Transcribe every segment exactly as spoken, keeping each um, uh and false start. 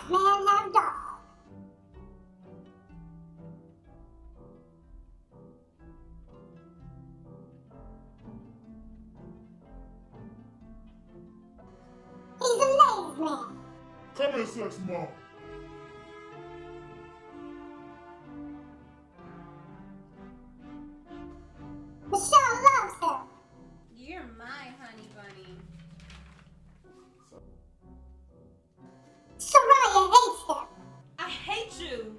half man, half dog. He's a ladies' man. Come here, sex mom. Michelle loves him. You're my honey bunny. Soraya hates him. I hate you.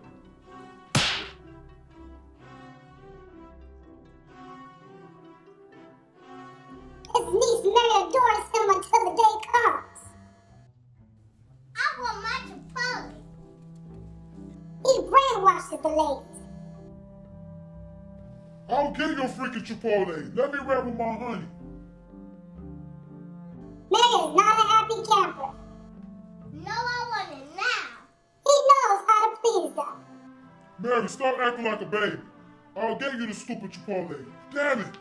His niece Mary adores him until the day comes. I want my Chipotle. He brainwashes the ladies. I'm getting your freaking Chipotle. Let me rap with my honey. Mary is not a happy camper. No, I want it now. He knows how to please them. Mary, stop acting like a baby. I'll get you the stupid Chipotle. Damn it.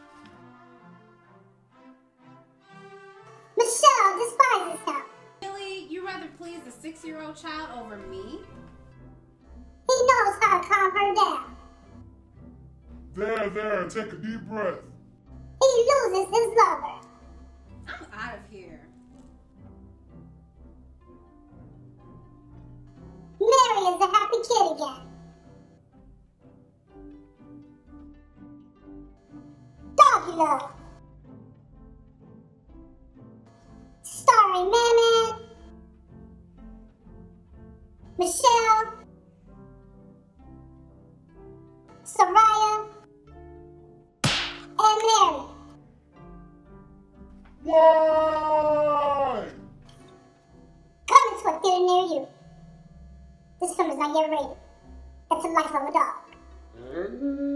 Michelle despises him. Really? You rather please a six-year-old child over me? He knows how to calm her down. There, there, take a deep breath. He loses his lover. I'm out of here. Mary is a happy kid again. Doggy Love. Starring Man-Man, Michelle, Soraya, and Mary. Why? Coming to a theater near you. This film is not yet rated. That's the life of a dog.